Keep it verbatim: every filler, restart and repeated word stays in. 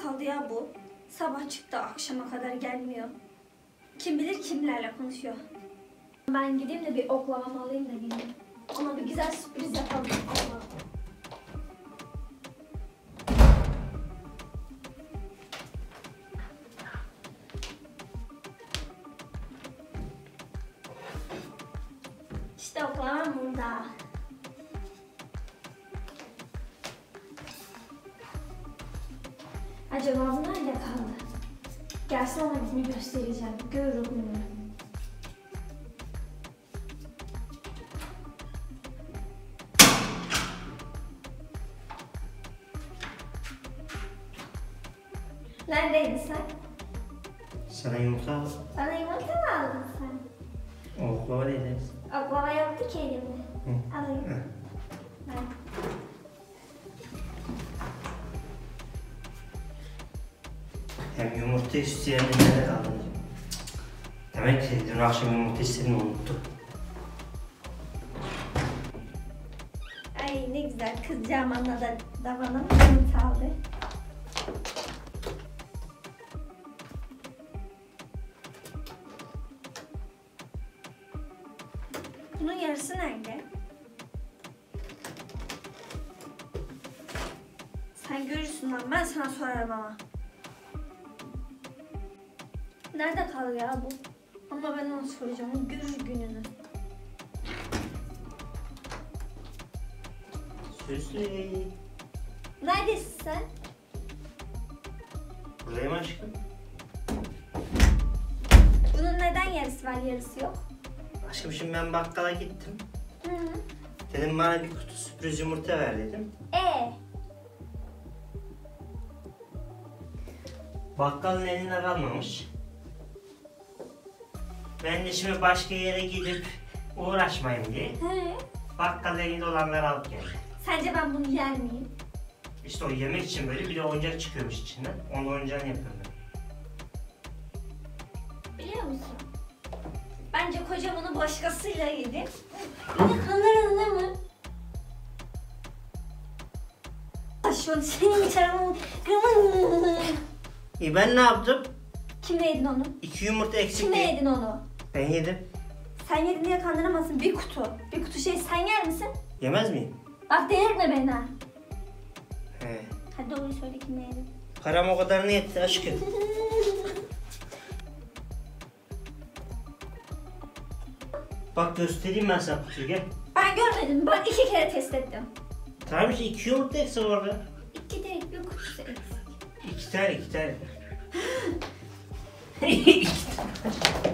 kaldı ya bu? Sabah çıktı, akşama kadar gelmiyor. Kim bilir kimlerle konuşuyor. Ben gideyim de bir oklavamı alayım da geleyim. Ona bir güzel sürpriz yapalım. İşte oklavam burada. Acaba bu nerede kaldı? Gelsin ona gidini göstereceğim. Görür o gününü. Neredeydin sen? Sana yumurta al. Bana yumurta mı aldın sen? Oklava ederiz. Oklava yoktu ki elimde. Alayım. Hı. Ben. Hem yumurta isteyen de nerede kaldın? Demek ki dün akşam yumurta istediğini unuttum. Ay ne güzel, kızcağım anne da, da bana yumurta aldı. Bunun yarısı nerede? Sen görürsün lan, ben sana sorarım ama. Nerede kaldı ya bu? Ama ben ona soracağım, o görür gününü. Süslü. Neredesin sen? Buradayım aşkım. Bunun neden yarısı var, yarısı yok? Aşkım şimdi ben bakkala gittim. Hı hı. Dedim bana bir kutu sürpriz yumurta ver dedim. Ee, Bakkalın elinde kalmamış. Ben de şimdi başka yere gidip uğraşmayayım diye hı. bakkal elinde olanları alıp geldim. Sence ben bunu yer miyim? İşte o yemek için böyle bir de oyuncak çıkıyormuş içinden. Onun oyuncağını yapıyorum ben. Biliyor musun? Bence kocam onu başkasıyla yedi. Beni kandırıldı mı? Şu senin çarmın kırmızı. İyi ben ne yaptım? Kimle yedin onu? İki yumurta eksik Kimle değil. yedin onu? Ben yedim. Sen yedin diye kandıramazsın. Bir kutu. Bir kutu şey sen yer misin? Yemez miyim? Bak delirtme beni ha. He. Hadi doğruyu söyle, kimle yedin? Param o kadar ne yetti aşkım? Bak göstereyim ben sana kutuyu gel. Ben görmedim. Ben iki kere test ettim. Tamam işte iki yumurta eksik orada. İki değil, bir kutusu eksik. İki tane iki tane. İki tane.